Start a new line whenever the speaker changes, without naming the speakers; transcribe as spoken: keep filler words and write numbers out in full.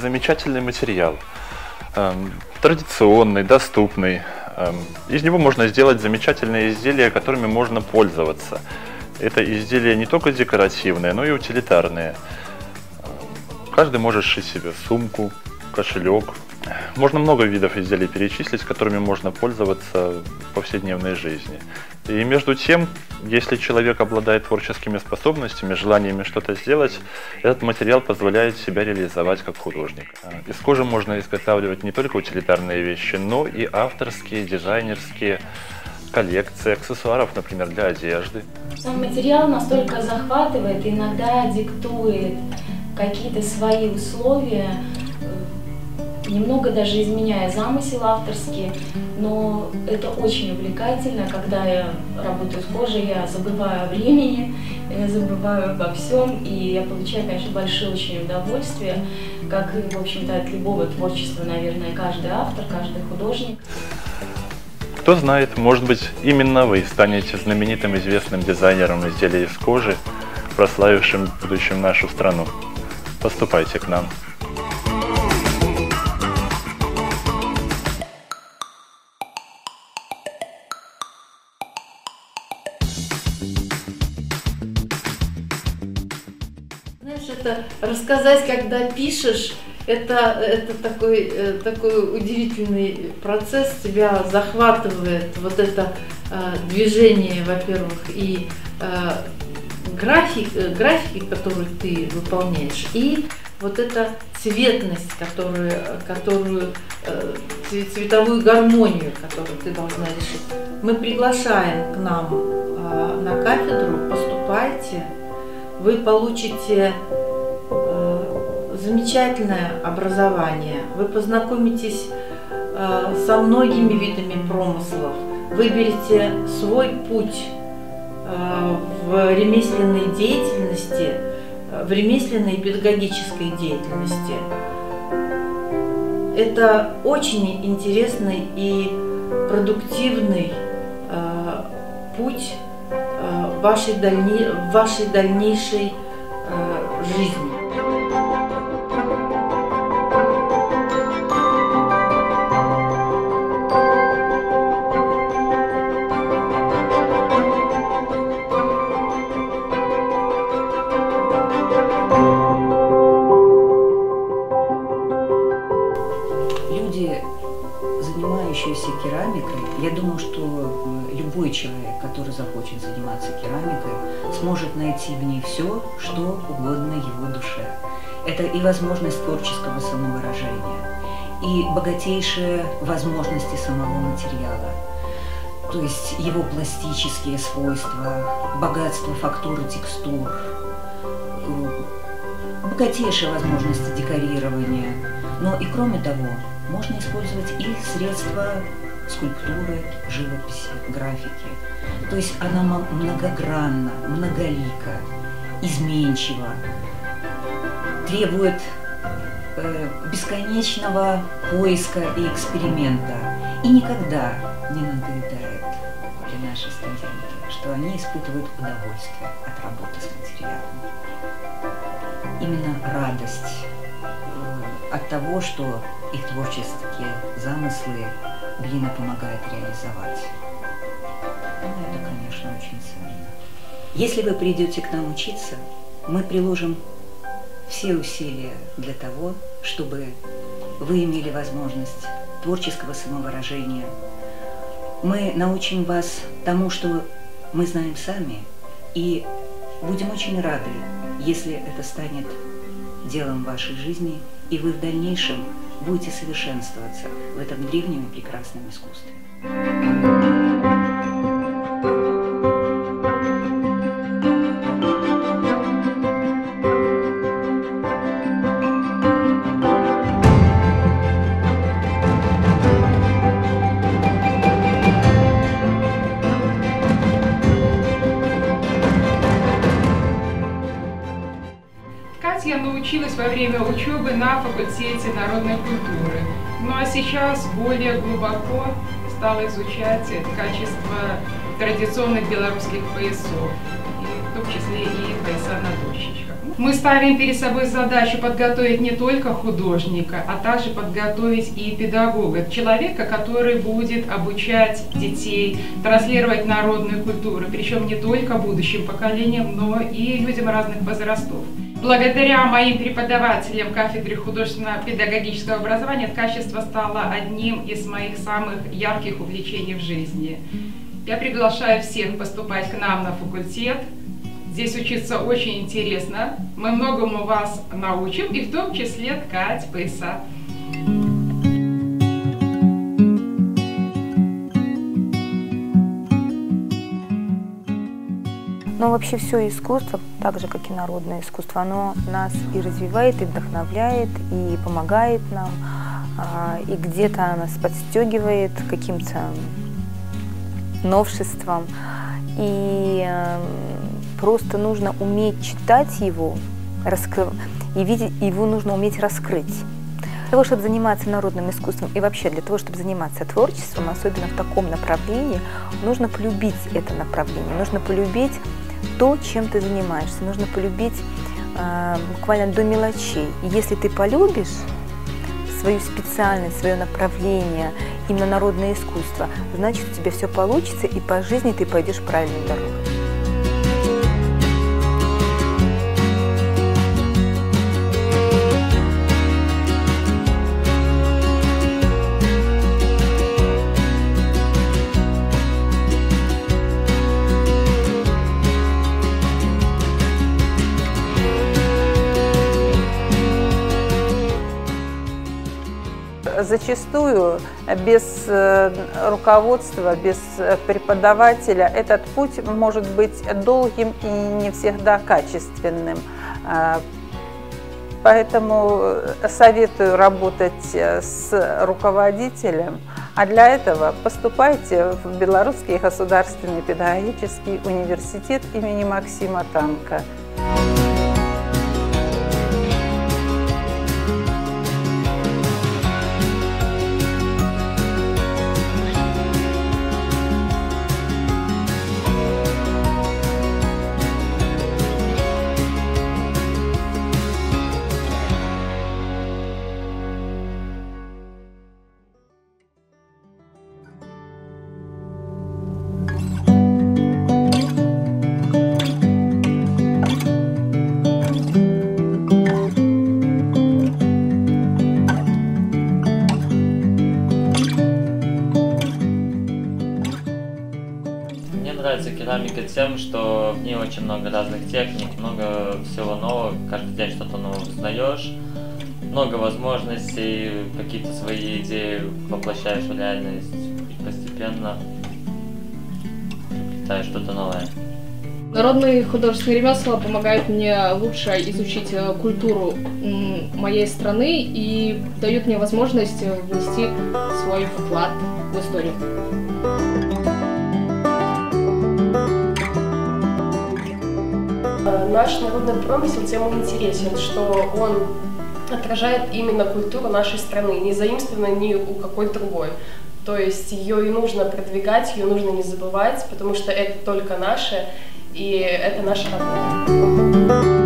замечательный материал, традиционный, доступный. Из него можно сделать замечательные изделия, которыми можно пользоваться. Это изделия не только декоративные, но и утилитарные. Каждый может сшить себе сумку, кошелек. Можно много видов изделий перечислить, которыми можно пользоваться в повседневной жизни. И между тем, если человек обладает творческими способностями, желаниями что-то сделать, этот материал позволяет себя реализовать как художник. Из кожи можно изготавливать не только утилитарные вещи, но и авторские, дизайнерские коллекции, аксессуаров, например, для одежды.
Сам материал настолько захватывает, иногда диктует какие-то свои условия, немного даже изменяя замысел авторский, но это очень увлекательно, когда я работаю с кожей, я забываю о времени, я забываю обо всем, и я получаю, конечно, большое очень удовольствие, как и, в общем-то, от любого творчества, наверное, каждый автор, каждый художник.
Кто знает, может быть, именно вы станете знаменитым известным дизайнером изделий из кожи, прославившим в будущем нашу страну. Поступайте к нам.
Знаешь, это рассказать, когда пишешь, это, это такой, такой удивительный процесс, тебя захватывает вот это э, движение, во-первых, и э, график, э, графики, которые ты выполняешь, и вот эта цветность, которую, которую э, цветовую гармонию, которую ты должна решить. Мы приглашаем к нам э, на кафедру, поступайте, вы получите э, замечательное образование, вы познакомитесь э, со многими видами промыслов, выберете свой путь э, в ремесленной деятельности, в ремесленной и педагогической деятельности. Это очень интересный и продуктивный э, путь э, вашей дальней, в вашей дальнейшей э, жизни.
Занимающиеся керамикой, я думаю, что любой человек, который захочет заниматься керамикой, сможет найти в ней все, что угодно его душе. Это и возможность творческого самовыражения, и богатейшие возможности самого материала, то есть его пластические свойства, богатство фактуры, текстур, богатейшие возможности декорирования. Но и кроме того, можно использовать и средства скульптуры, живописи, графики. То есть она многогранна, многолика, изменчива, требует э, бесконечного поиска и эксперимента. И никогда не надоедает для нашей студентки, что они испытывают удовольствие от работы с материалом. Именно радость э, от того, что их творческие замыслы глина помогает реализовать. Ну, это, конечно, очень ценно. Если вы придете к нам учиться, мы приложим все усилия для того, чтобы вы имели возможность творческого самовыражения. Мы научим вас тому, что мы знаем сами, и будем очень рады, если это станет делом вашей жизни, и вы в дальнейшем будете совершенствоваться в этом древнем и прекрасном искусстве.
Я научилась во время учебы на факультете народной культуры. Ну а сейчас более глубоко стала изучать качество традиционных белорусских поясов. И в том числе и пояса на дощечках. Мы ставим перед собой задачу подготовить не только художника, а также подготовить и педагога, человека, который будет обучать детей, транслировать народную культуру, причем не только будущим поколениям, но и людям разных возрастов. Благодаря моим преподавателям кафедры художественно-педагогического образования ткачество стало одним из моих самых ярких увлечений в жизни. Я приглашаю всех поступать к нам на факультет. Здесь учиться очень интересно. Мы многому вас научим, и в том числе ткать пояса.
Но вообще все искусство, так же как и народное искусство, оно нас и развивает, и вдохновляет, и помогает нам, и где-то нас подстегивает каким-то новшеством. И просто нужно уметь читать его, раскрыв... и видеть, его нужно уметь раскрыть. Для того, чтобы заниматься народным искусством и вообще для того, чтобы заниматься творчеством, особенно в таком направлении, нужно полюбить это направление, нужно полюбить то, чем ты занимаешься, нужно полюбить э, буквально до мелочей. И если ты полюбишь свою специальность, свое направление, именно народное искусство, значит, у тебя все получится, и по жизни ты пойдешь правильной дорогой.
Зачастую без руководства, без преподавателя этот путь может быть долгим и не всегда качественным. Поэтому советую работать с руководителем, а для этого поступайте в Белорусский государственный педагогический университет имени Максима Танка.
Нравится керамика тем, что в ней очень много разных техник, много всего нового, каждый день что-то новое узнаешь, много возможностей, какие-то свои идеи воплощаешь в реальность и постепенно приобретаешь что-то новое.
Народные художественные ремесла помогают мне лучше изучить культуру моей страны и дают мне возможность внести свой вклад в историю.
Наш народный промысел тем и интересен, что он отражает именно культуру нашей страны, не заимствована ни у какой другой. То есть ее и нужно продвигать, ее нужно не забывать, потому что это только наше, и это наша работа.